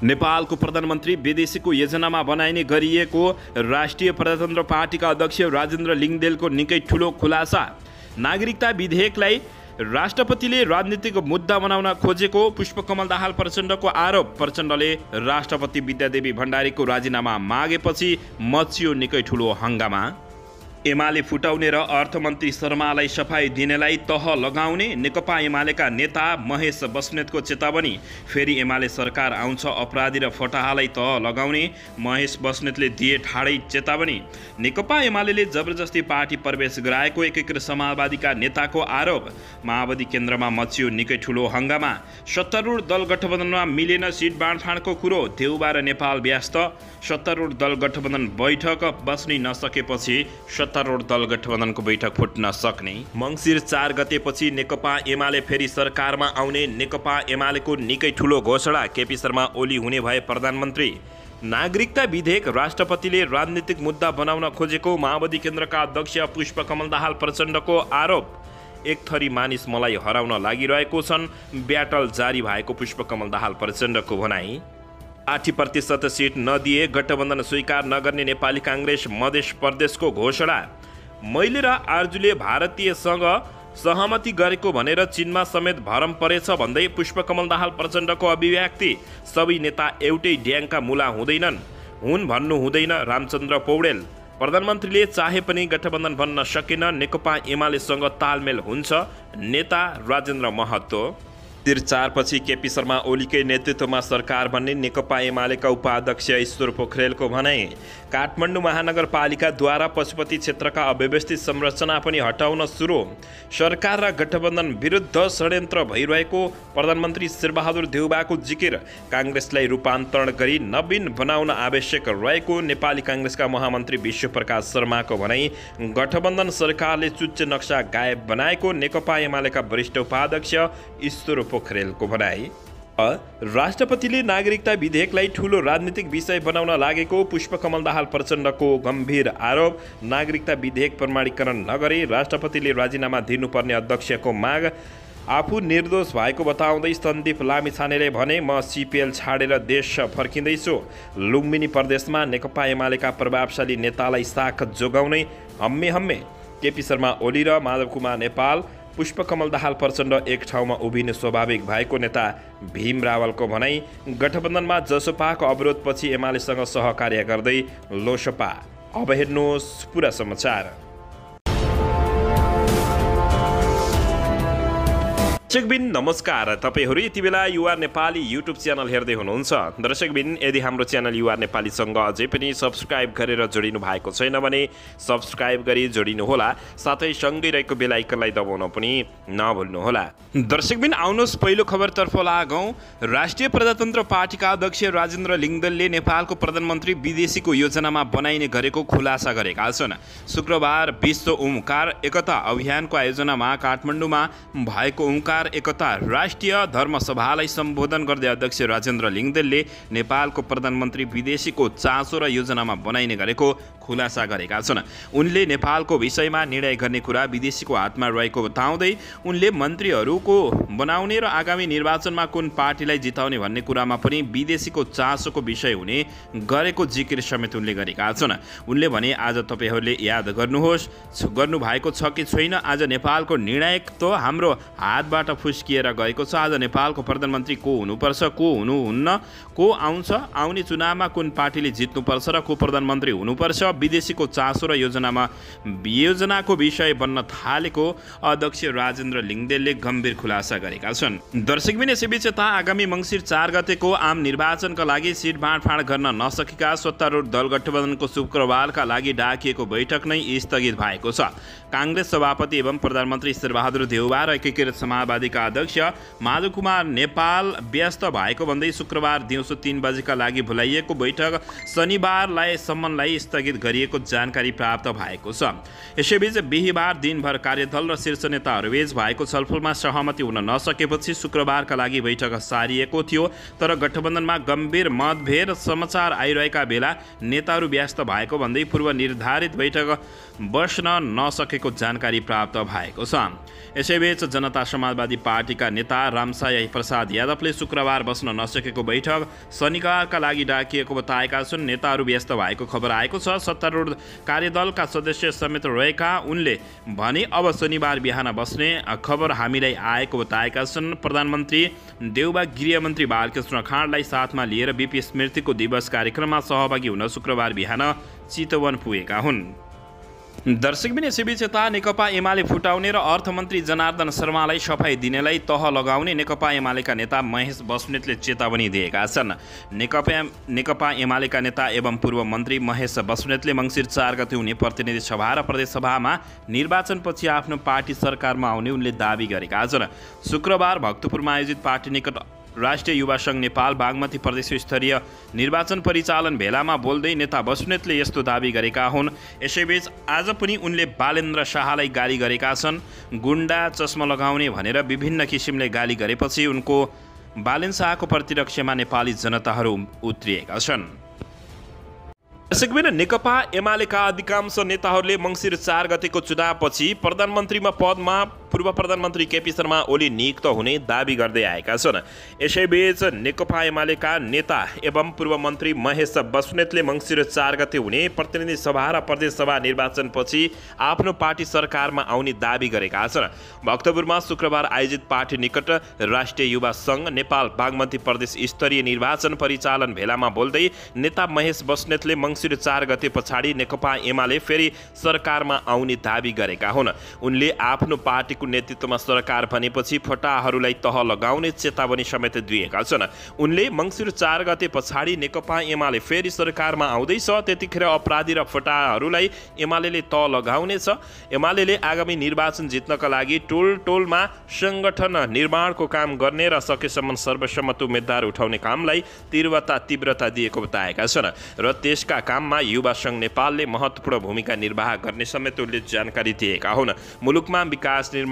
नेपालको प्रधानमन्त्री विदेशीको योजनामा बनाइने गरिएको राष्ट्रिय प्रजातन्त्र पार्टीका अध्यक्ष राजेन्द्र लिङ्गदेलको निकै ठुलो खुलासा। नागरिकता विधेयकलाई राष्ट्रपतिले राजनीतिक मुद्दा बनाउन खोजेको पुष्पकमल दाहाल प्रचण्डको आरोप। प्रचण्डले राष्ट्रपति विद्यादेवी भण्डारीको राजीनामा मागेपछि मच्चियो निकै ठुलो हङ्गामा। एमाले फुटाउने र अर्थमन्त्री शर्मालाई सफाई दिनेलाई तह लगाउने नेकपा एमालेका नेता महेश बस्नेतको चेतावनी। फेरि एमाले सरकार आउँछ अपराधी र फटाहालाई तह लगाउने महेश बस्नेतले दिए ठाडै चेतावनी। नेकपा एमाले जबरजस्ती पार्टी प्रवेश गराएको एकीकृत समाजवादीका नेताको आरोप। माओवादी केन्द्रमा मच्चियो निकै ठुलो हङ्गामा। सत्तारूढ दल गठबन्धनमा मिलेन सिट बाँडफाँडको कुरो। देउबा र नेपाल व्यस्त। सत्तारूढ दल गठबन्धन बैठक बस्नै नसकेपछि सत्तारूढ दल गठबन्धनको बैठक फुट्न सक्ने। मङ्सिर 4 गतेपछि नेकपा एमाले फेरि सरकारमा आउने नेकपा एमालेको निकै ठुलो घोषणा। केपी शर्मा ओली हुने भए प्रधानमन्त्री। नागरिकता विधेयक राष्ट्रपतिले राजनीतिक मुद्दा बनाउन खोजेको माओवादी केन्द्रका अध्यक्ष पुष्पकमल दाहाल प्रचण्डको आरोप। एक थरी मानिस मलाई हराउन लागिरहेको छन्, ब्याटल जारी भएको पुष्पकमल दाहाल प्रचण्डको भनाई। 80% सिट नदिए गठबन्धन स्वीकार नगर्ने नेपाली काङ्ग्रेस मध्य प्रदेशको घोषणा। मैले र आर्जुले भारतीयसँग सहमति गरेको भनेर चीनमा समेत भरम परेछ भन्दै पुष्पकमल दाहाल प्रचण्डको अभिव्यक्ति। सबै नेता एउटै ड्याङका मुला हुँदैनन्, हुन् भन्नु हुँदैन रामचन्द्र पौडेल। प्रधानमन्त्रीले चाहे पनि गठबन्धन बन्न सकेन, नेकपा एमालेसँग तालमेल हुन्छ, नेता राजेन्द्र महतो। मङ्सिर 4 पछि केपी शर्मा ओलीकै नेतृत्वमा सरकार बन्ने नेकपा एमालेका उपाध्यक्ष ईश्वर पोखरेलको भनाई। काठमाडौँ महानगरपालिकाद्वारा पशुपति क्षेत्रका अव्यवस्थित संरचना पनि हटाउन सुरु। सरकार र गठबन्धन विरुद्ध षड्यन्त्र भइरहेको प्रधानमन्त्री शेरबहादुर देउबाको जिकिर। काङ्ग्रेसलाई रूपान्तरण गरी नवीन बनाउन आवश्यक रहेको नेपाली काङ्ग्रेसका महामन्त्री विश्वप्रकाश शर्माको भनाई। गठबन्धन सरकारले चुच्चे नक्सा गायब बनाएको नेकपा एमालेका वरिष्ठ उपाध्यक्ष ईश्वर पोखरेलको भनाई। राष्ट्रपतिले नागरिकता विधेयकलाई ठूलो राजनीतिक विषय बनाउन लागेको पुष्पकमल दाहाल प्रचण्डको गम्भीर आरोप। नागरिकता विधेयक प्रमाणीकरण नगरी राष्ट्रपतिले राजीनामा दिनुपर्ने अध्यक्षको माग। आफू निर्दोष भएको बताउँदै सन्दीप लामिछानेले भने, म सिपिएल छाडेर देश फर्किँदैछु। लुम्बिनी प्रदेशमा नेकपा एमालेका प्रभावशाली नेतालाई साख जोगाउनै हम्मे केपी शर्मा ओली र माधव कुमार नेपाल। पुष्पकमल दाहाल प्रचण्ड एक ठाउँमा उभिनु स्वाभाविक भएको नेता भीम रावलको भनाई। गठबन्धनमा जसपाको अवरोधपछि एमालेसँग सहकार्य गर्दै लोसपा। अब हेर्नुहोस् पुरा समाचार। दर्शकबिन नमस्कार, तपाईहरू यति बेला युआर नेपाली युट्युब च्यानल हेर्दै हुनुहुन्छ। दर्शकबिन यदि हाम्रो च्यानल युआर नेपालीसँग अझै पनि सब्स्क्राइब गरेर जोडिनु भएको छैन भने सब्स्क्राइब गरी जोडिनुहोला, साथै सँगै रहेको बेल आइकनलाई दबाउन पनि नभुल्नुहोला। दर्शकबिन आउनुहोस् पहिलो खबरतर्फ लागौँ। राष्ट्रिय प्रजातन्त्र पार्टीका अध्यक्ष राजेन्द्र लिङ्गदेलले नेपालको प्रधानमन्त्री विदेशीको योजनामा बनाइने गरेको खुलासा गरेका छन्। शुक्रबार विश्व ओमकार एकता अभियानको आयोजनामा काठमाडौँमा भएको ओमकार एकता राष्ट्रिय धर्मसभालाई सम्बोधन गर्दै अध्यक्ष राजेन्द्र लिङ्गदेलले नेपालको प्रधानमन्त्री विदेशीको चासो र योजनामा बनाइने गरेको खुलासा गरेका छन्। उनले नेपालको विषयमा निर्णय गर्ने कुरा विदेशीको हातमा रहेको बताउँदै उनले मन्त्रीहरूको बनाउने र आगामी निर्वाचनमा कुन पार्टीलाई जिताउने भन्ने कुरामा पनि विदेशीको चासोको विषय हुने गरेको जिकिर समेत उनले गरेका छन्। उनले भने, आज तपाईहरूले याद गर्नुभएको छ कि छैन, आज नेपालको निर्णायक त हाम्रो हातबाट फुस्किएर गएको छ। आज नेपालको प्रधानमन्त्री को हुनुपर्छ, को हुनुहुन्न, को आउँछ, आउने चुनावमा कुन पार्टीले जित्नुपर्छ र को प्रधानमन्त्री हुनुपर्छ, विदेशीको चासो र योजनाको विषय बन्न थालेको अध्यक्ष राजेन्द्र लिङ्गदेलले गम्भीर खुलासा गरेका छन्। दर्शकबिन यसैबीच आगामी मङ्सिर 4 गतेको आम निर्वाचनका लागि सिट बाँडफाँड गर्न नसकेका सत्तारूढ दल गठबन्धनको शुक्रबारका लागि डाकिएको बैठक नै स्थगित भएको छ। काङ्ग्रेस सभापति एवं प्रधानमन्त्री शेरबहादुर देउबा र एकीकृत समाजवादीका अध्यक्ष माधव कुमार नेपाल व्यस्त भएको भन्दै शुक्रबार दिउँसो 3 बजेका लागि बोलाइएको बैठक शनिबारलाई स्थगित गरिएको जानकारी प्राप्त भएको छ। यसैबीच बिहीबार दिनभर कार्यदल र शीर्ष नेताहरूबीच भएको छलफलमा सहमति हुन नसकेपछि शुक्रबारका लागि बैठक सारिएको थियो। तर गठबन्धनमा गम्भीर मतभेद समाचार आइरहेका बेला नेताहरू व्यस्त भएको भन्दै पूर्व निर्धारित बैठक बस्न नसकेको जानकारी प्राप्त भएको छ। यसैबीच जनता समाजवादी पार्टीका नेता रामसाई प्रसाद यादवले शुक्रबार बस्न नसकेको बैठक शनिबारका लागि डाकिएको बताएका छन्। नेताहरू व्यस्त भएको खबर आएको छ। सत्तारूढ कार्यदलका सदस्य समेत रहेका उनले भने अब शनिबार बिहान बस्ने खबर हामीलाई आएको बताएका छन्। प्रधानमन्त्री देउबा गृहमन्त्री बालकृष्ण खाँडलाई साथमा लिएर बीपी स्मृतिको दिवस कार्यक्रममा सहभागी हुन शुक्रबार बिहान चितवन पुगेका हुन्। दर्शकबिन यसैबीच यता नेकपा एमाले फुटाउने र अर्थमन्त्री जनार्दन शर्मालाई सफाई दिनेलाई तह लगाउने नेकपा एमालेका नेता महेश बस्नेतले चेतावनी दिएका छन्। नेकपा एमालेका नेता एवं पूर्व मन्त्री महेश बस्नेतले मङ्सिर 4 गते हुने प्रतिनिधि सभा र प्रदेशसभामा निर्वाचनपछि आफ्नो पार्टी सरकारमा आउने उनले दाबी गरेका छन्। शुक्रबार भक्तपुरमा आयोजित पार्टी निकट राष्ट्रिय युवा सङ्घ नेपाल बागमती प्रदेश स्तरीय निर्वाचन परिचालन भेलामा बोल्दै नेता बस्नेतले यस्तो दाबी गरेका हुन्। यसैबीच आज पनि उनले बालेन्द्र शाहलाई गाली गरेका छन्। गुण्डा चस्मा लगाउने भनेर विभिन्न किसिमले गाली गरेपछि उनको बालेन्द्र शाहको प्रतिरक्षामा नेपाली जनताहरू उत्रिएका छन्। दर्शकबिन नेकपा एमालेका अधिकांश नेताहरूले मङ्सिर 4 गतेको चुनावपछि प्रधानमन्त्रीमा पदमा पूर्व प्रधानमन्त्री केपी शर्मा ओली नियुक्त हुने दाबी गर्दै आएका छन्। यसैबीच नेकपा एमालेका नेता एवं पूर्व मन्त्री महेश बस्नेतले मङ्सिर 4 गते हुने प्रतिनिधि सभा र प्रदेशसभा निर्वाचनपछि आफ्नो पार्टी सरकारमा आउने दाबी गरेका छन्। भक्तपुरमा शुक्रबार आयोजित पार्टी निकट राष्ट्रिय युवा सङ्घ नेपाल बागमती प्रदेश स्तरीय निर्वाचन परिचालन भेलामा बोल्दै नेता महेश बस्नेतले मङ्सिर 4 गते पछाडि नेकपा एमाले फेरि सरकारमा आउने दाबी गरेका हुन्। उनले आफ्नो पार्टीको नेतृत्वमा सरकार बनेपछि फटाहरूलाई तह लगाउने चेतावनी समेत दिएका छन्। उनले मङ्सिर 4 गते पछाडि नेकपा एमाले फेरि सरकारमा आउँदैछ, त्यतिखेर अपराधी र फटाहरूलाई एमाले तह लगाउनेछ। एमाले आगामी निर्वाचन जित्नका लागि टोलमा सङ्गठन निर्माणको काम गर्ने र सकेसम्म सर्वसम्मत उम्मेद्वार उठाउने कामलाई तीव्रता दिएको बताएका छन् र त्यसका काममा युवा सङ्घ नेपालले महत्त्वपूर्ण भूमिका निर्वाह गर्ने समेत उनले जानकारी दिएका हुन्। मुलुकमा विकास निर्माण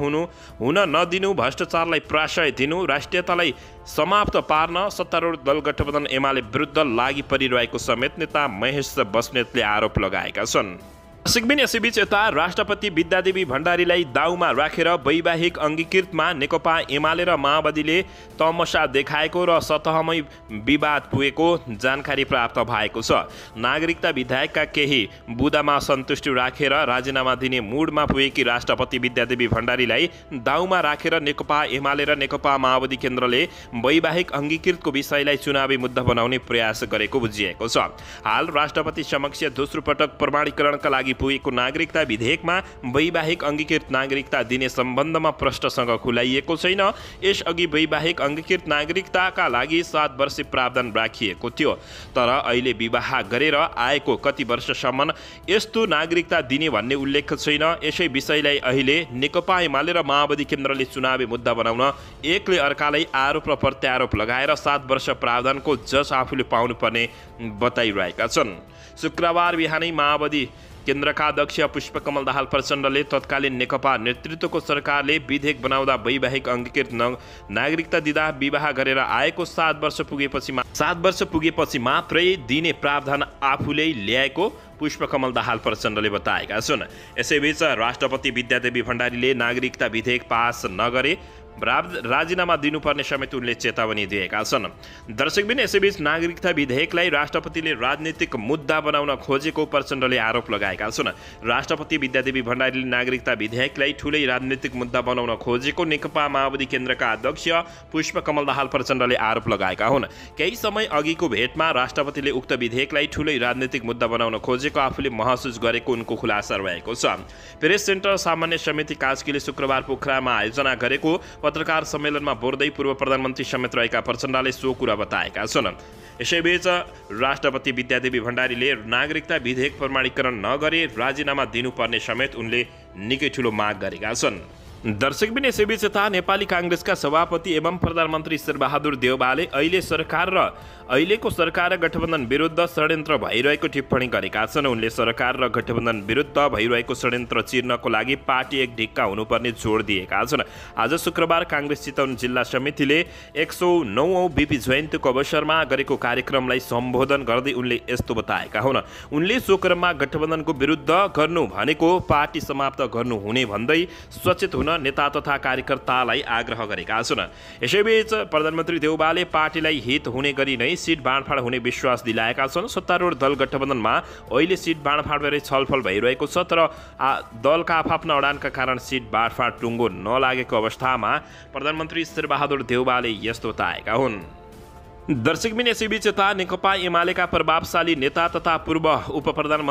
हुन नदिनु, भ्रष्टाचारलाई प्रश्रय दिनु, राष्ट्रियतालाई समाप्त पार्न सत्तारूढ दल गठबन्धन एमाले विरुद्ध लागि परिरहेको समेत नेता महेश बस्नेतले आरोप लगाएका छन्। दर्शकबिन यसैबीच यता राष्ट्रपति विद्यादेवी भण्डारीलाई दाउमा राखेर वैवाहिक अङ्गीकृतमा नेकपा एमाले र माओवादीले तमसा देखाएको र सतहमै विवाद पुगेको जानकारी प्राप्त भएको छ। नागरिकता विधेयकका केही बुदामा सन्तुष्टि राखेर राजीनामा दिने मुडमा पुगेकी राष्ट्रपति विद्यादेवी भण्डारीलाई दाउमा राखेर नेकपा एमाले र नेकपा माओवादी केन्द्रले वैवाहिक अङ्गीकृतको विषयलाई चुनावी मुद्दा बनाउने प्रयास गरेको बुझिएको छ। हाल राष्ट्रपति समक्ष दोस्रो पटक प्रमाणीकरणका लागि पुगेको नागरिकता विधेयकमा वैवाहिक अङ्गीकृत नागरिकता दिने सम्बन्धमा प्रश्नसँग खुलाइएको छैन। यसअघि वैवाहिक अङ्गीकृत नागरिकताका लागि 7 वर्ष प्रावधान राखिएको थियो, तर अहिले विवाह गरेर आएको कति वर्षसम्म यस्तो नागरिकता दिने भन्ने उल्लेख छैन। यसै विषयलाई अहिले नेकपा एमाले र माओवादी केन्द्रले चुनावी मुद्दा बनाउन एकले अर्कालाई आरोप र प्रत्यारोप लगाएर 7 वर्ष प्रावधानको जस आफूले पाउनुपर्ने बताइरहेका छन्। शुक्रबार बिहानै माओवादी केन्द्रका अध्यक्ष पुष्पकमल दाहाल प्रचण्डले तत्कालीन नेकपा नेतृत्वको सरकारले विधेयक बनाउँदा वैवाहिक अङ्गीकृत नागरिकता दिँदा विवाह गरेर आएको 7 वर्ष पुगेपछि मात्रै दिने प्रावधान आफूले ल्याएको पुष्पकमल दाहाल प्रचण्डले बताएका छन्। यसैबीच राष्ट्रपति विद्यादेवी भण्डारीले नागरिकता विधेयक पास नगरे राजीनामा दिनुपर्ने समेत उनले चेतावनी दिएका छन्। दर्शकबिन यसैबीच नागरिकता विधेयकलाई राष्ट्रपतिले राजनीतिक मुद्दा बनाउन खोजेको प्रचण्डले आरोप लगाएका छन्। राष्ट्रपति विद्यादेवी भण्डारीले नागरिकता विधेयकलाई ठूलै राजनीतिक मुद्दा बनाउन खोजेको नेकपा माओवादी केन्द्रका अध्यक्ष पुष्पकमल दाहाल प्रचण्डले आरोप लगाएका हुन्। केही समय अघिको भेटमा राष्ट्रपतिले उक्त विधेयकलाई ठूलै राजनीतिक मुद्दा बनाउन खोजेको आफूले महसुस गरेको उनको खुलासा रहेको छ। प्रेस सेन्टर सामान्य समिति कास्कीले शुक्रबार पोखरामा आयोजना गरेको पत्रकार सम्मेलनमा बोल्दै पूर्व प्रधानमन्त्री समेत रहेका प्रचण्डले सो कुरा बताएका छन्। यसैबीच राष्ट्रपति विद्यादेवी भण्डारीले नागरिकता विधेयक प्रमाणीकरण नगरे राजीनामा दिनुपर्ने समेत उनले निकै ठूलो माग गरेका छन्। दर्शकबिन यसैबीच यता नेपाली काङ्ग्रेसका सभापति एवं प्रधानमन्त्री शेरबहादुर देउवाले अहिलेको सरकार र गठबन्धन विरुद्ध षड्यन्त्र भइरहेको टिप्पणी गरेका छन्। उनले सरकार र गठबन्धन विरुद्ध भइरहेको षड्यन्त्र चिर्नको लागि पार्टी एक ढिक्का हुनुपर्ने जोड दिएका छन्। आज शुक्रबार काङ्ग्रेस चितवन जिल्ला समितिले 109औं बीपी जयन्तीको अवसरमा गरेको कार्यक्रमलाई सम्बोधन गर्दै उनले यस्तो बताएका हुन्। उनले सो क्रममा गठबन्धनको विरुद्ध गर्नु भनेको पार्टी समाप्त गर्नु हुने भन्दै सचेत हुन नेता तथा कार्यकर्तालाई आग्रह गरेका छन्। यसैबीच प्रधानमन्त्री देउवाले पार्टीलाई हित हुने गरी नै सिट बाँडफाँड हुने विश्वास दिलाएका छन्। सत्तारूढ दल गठबन्धनमा अहिले सिट बाँडफाँडबारे छलफल भइरहेको छ, तर दलका आफ्ना अडानका कारण सिट बाँडफाँड टुङ्गो नलागेको अवस्थामा प्रधानमन्त्री शेरबहादुर देउवाले यस्तो बताएका हुन्। दर्शकबिन यसैबीच यता नेकपा एमालेका प्रभावशाली नेता तथा पूर्व उप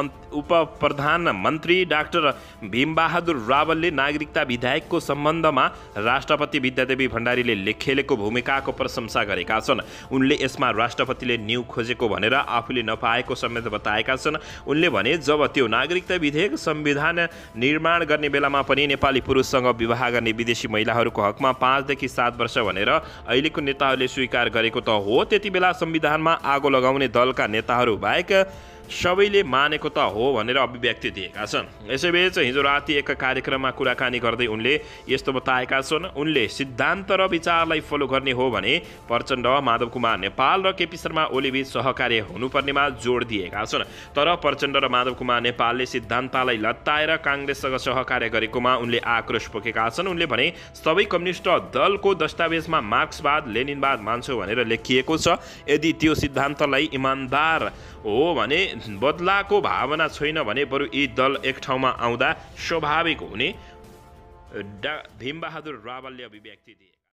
प्रधानमन्त्री डाक्टर भीमबहादुर रावलले नागरिकता विधेयकको सम्बन्धमा राष्ट्रपति विद्यादेवी भण्डारीले खेलेको भूमिकाको प्रशंसा गरेका छन्। उनले यसमा राष्ट्रपतिले न्यु खोजेको भनेर आफूले नपाएको समेत बताएका छन्। उनले भने जब त्यो नागरिकता विधेयक संविधान निर्माण गर्ने बेलामा पनि नेपाली पुरुषसँग विवाह गर्ने विदेशी महिलाहरूको हकमा 5 देखि 7 वर्ष भनेर अहिलेको नेताहरूले स्वीकार गरेको त हो, त्यति बेला संविधानमा आगो लगाउने दलका नेताहरू बाहेक सबैले मानेको त हो भनेर अभिव्यक्ति दिएका छन्। यसैबीच हिजो राति एक कार्यक्रममा कुराकानी गर्दै उनले यस्तो बताएका छन्। उनले सिद्धान्त र विचारलाई फलो गर्ने हो भने प्रचण्ड, माधव कुमार नेपाल र केपी शर्मा ओलीबीच सहकार्य हुनुपर्नेमा जोड दिएका छन्। तर प्रचण्ड र माधव कुमार नेपालले सिद्धान्तलाई लत्ताएर काङ्ग्रेससँग सहकार्य गरेकोमा उनले आक्रोश पोखेका छन्। उनले भने सबै कम्युनिस्ट दलको दस्तावेजमा मार्क्सवाद लेनिनवाद मान्छौ भनेर लेखिएको छ। यदि त्यो सिद्धान्तलाई इमान्दार हो भने बदलाको भावना छैन भने बरु यी दल एक ठाउँमा आउँदा स्वाभाविक हुने भीमबहादुर रावलले अभिव्यक्ति दिए।